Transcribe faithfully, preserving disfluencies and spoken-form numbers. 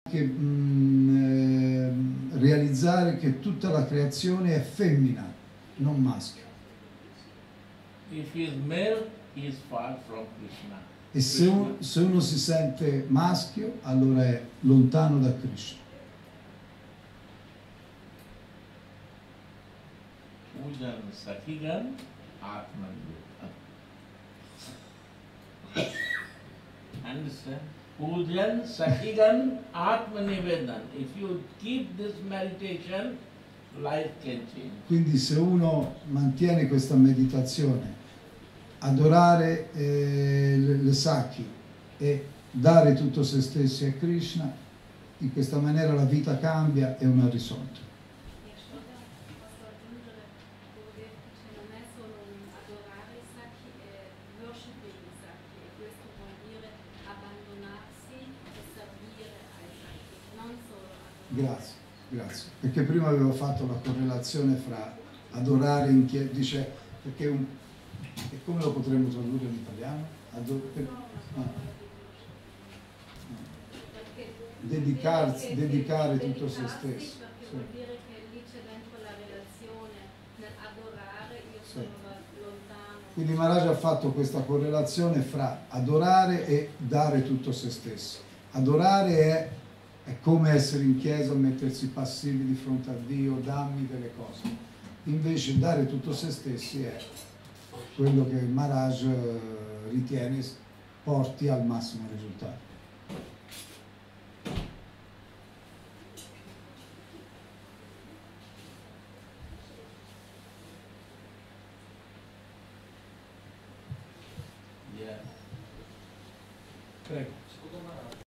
Che, mh, eh, realizzare che tutta la creazione è femmina, non maschio. If he is male, he is far from Krishna. E se, un, se uno si sente maschio, allora è lontano da Krishna. Pujan Sakhigan Atman. Understand? Pujan Sakhigan Atmanivedan. If you keep this meditation, life can change. Quindi se uno mantiene questa meditazione, adorare eh, le, le Sakhi e dare tutto se stessi a Krishna, in questa maniera la vita cambia e uno è risolto. Grazie, grazie. Perché prima avevo fatto la correlazione fra adorare in chiesa, dice, perché un, e come lo potremmo tradurre in italiano? Ador per, ah. Dedicarsi, dedicare tutto se stesso. Vuol dire che lì c'è dentro la relazione, nell'adorare io sono lontano. Quindi Maharaj ha fatto questa correlazione fra adorare e dare tutto se stesso. Adorare è È come essere in chiesa, mettersi passivi di fronte a Dio, dammi delle cose. Invece dare tutto se stessi è quello che Maharaj ritiene porti al massimo risultato. Yeah. Prego.